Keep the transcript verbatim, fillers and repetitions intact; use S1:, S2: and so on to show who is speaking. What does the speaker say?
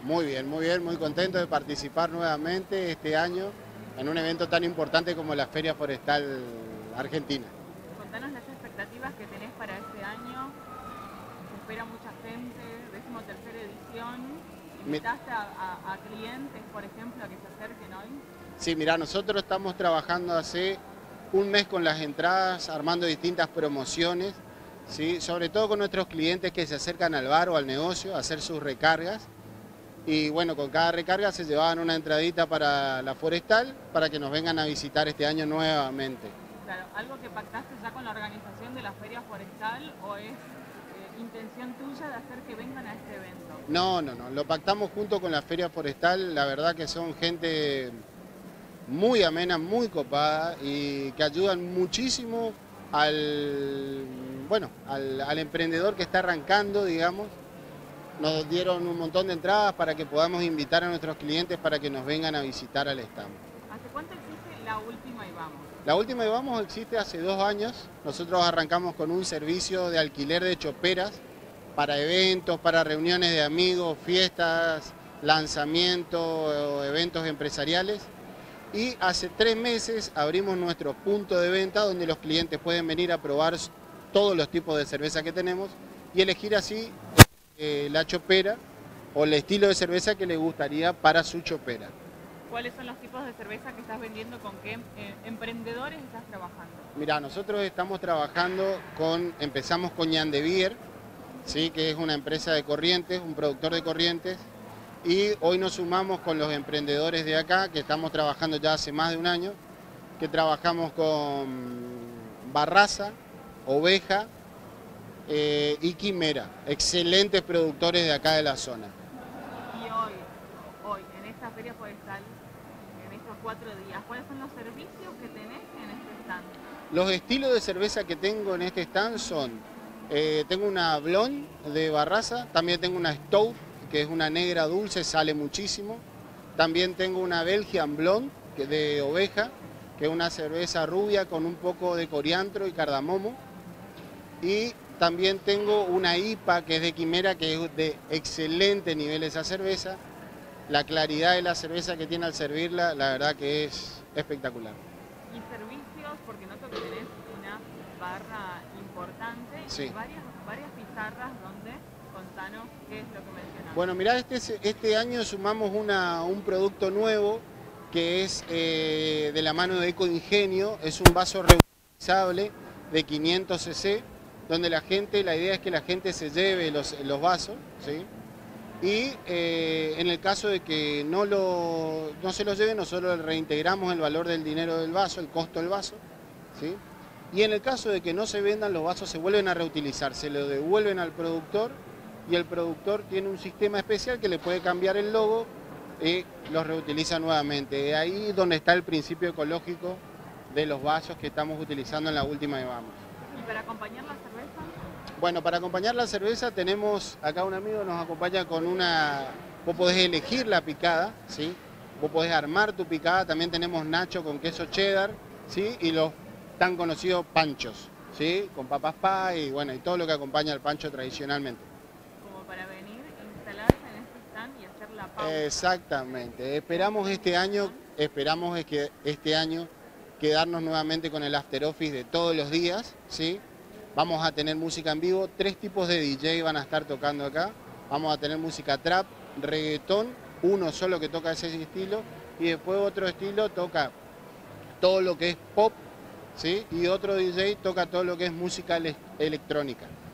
S1: Muy bien, muy bien, muy contento de participar nuevamente este año en un evento tan importante como la Feria Forestal Argentina.
S2: Contanos las expectativas que tenés para este año. Se espera mucha gente, decimotercera edición. ¿Invitaste a, a, a clientes, por ejemplo, a que se acerquen hoy?
S1: Sí, mira, nosotros estamos trabajando hace un mes con las entradas, armando distintas promociones, ¿sí? Sobre todo con nuestros clientes que se acercan al bar o al negocio a hacer sus recargas. Y bueno, con cada recarga se llevaban una entradita para la forestal para que nos vengan a visitar este año nuevamente.
S2: Claro, ¿algo que pactaste ya con la organización de la Feria Forestal o es eh, intención tuya de hacer que vengan a este evento?
S1: No, no, no, lo pactamos junto con la Feria Forestal, la verdad que son gente muy amena, muy copada y que ayudan muchísimo al, bueno, al, al emprendedor que está arrancando, digamos. Nos dieron un montón de entradas para que podamos invitar a nuestros clientes para que nos vengan a visitar al stand.
S2: ¿Hace cuánto existe La Última y Vamos?
S1: La Última y Vamos existe hace dos años. Nosotros arrancamos con un servicio de alquiler de choperas para eventos, para reuniones de amigos, fiestas, lanzamientos, eventos empresariales. Y hace tres meses abrimos nuestro punto de venta donde los clientes pueden venir a probar todos los tipos de cerveza que tenemos y elegir así eh, la chopera o el estilo de cerveza que les gustaría para su chopera.
S2: ¿Cuáles son los tipos de cerveza que estás vendiendo? ¿Con qué eh, emprendedores estás trabajando?
S1: Mira, nosotros estamos trabajando con, empezamos con Jan de Beer, ¿sí? Que es una empresa de Corrientes, un productor de Corrientes, y hoy nos sumamos con los emprendedores de acá, que estamos trabajando ya hace más de un año, que trabajamos con Barraza, Oveja eh, y Quimera, excelentes productores de acá de la zona.
S2: Y hoy, hoy, en esta Feria Forestal, en estos cuatro días, ¿cuáles son los servicios que tenés en este stand?
S1: Los estilos de cerveza que tengo en este stand son, eh, tengo una Blonde de Barraza, también tengo una Stout, que es una negra dulce, sale muchísimo. También tengo una Belgian Blonde que de Oveja, que es una cerveza rubia con un poco de coriandro y cardamomo. Y también tengo una I P A que es de Quimera, que es de excelente nivel esa cerveza. La claridad de la cerveza que tiene al servirla, la verdad que es espectacular.
S2: ¿Y servicios? Porque noto que tenés una barra importante
S1: sí.
S2: y varias, varias pizarras donde, contanos qué es lo que mencionás.
S1: Bueno, mirá, este, este año sumamos una, un producto nuevo que es eh, de la mano de Eco Ingenio, es un vaso reutilizable de quinientos cc, donde la gente, la idea es que la gente se lleve los, los vasos, ¿sí? Y eh, en el caso de que no, lo, no se los lleven, nosotros reintegramos el valor del dinero del vaso, el costo del vaso, ¿sí? Y en el caso de que no se vendan, los vasos se vuelven a reutilizar, se lo devuelven al productor y el productor tiene un sistema especial que le puede cambiar el logo y los reutiliza nuevamente. Ahí es donde está el principio ecológico de los vasos que estamos utilizando en La Última y Vamos.
S2: ¿Y para acompañar la cerveza?
S1: Bueno, para acompañar la cerveza tenemos, acá un amigo nos acompaña con una, vos podés elegir la picada, ¿sí? Vos podés armar tu picada, también tenemos nacho con queso cheddar, ¿sí? Y los tan conocidos panchos, ¿sí? Con papas pie y bueno, y todo lo que acompaña al pancho tradicionalmente.
S2: Como para venir, instalarse en este stand y hacer la pausa.
S1: Exactamente, esperamos este año, esperamos que este año quedarnos nuevamente con el after office de todos los días, ¿sí? Vamos a tener música en vivo, tres tipos de D J van a estar tocando acá. Vamos a tener música trap, reggaetón, uno solo que toca ese estilo, y después otro estilo toca todo lo que es pop, ¿sí? Y otro D J toca todo lo que es música electrónica.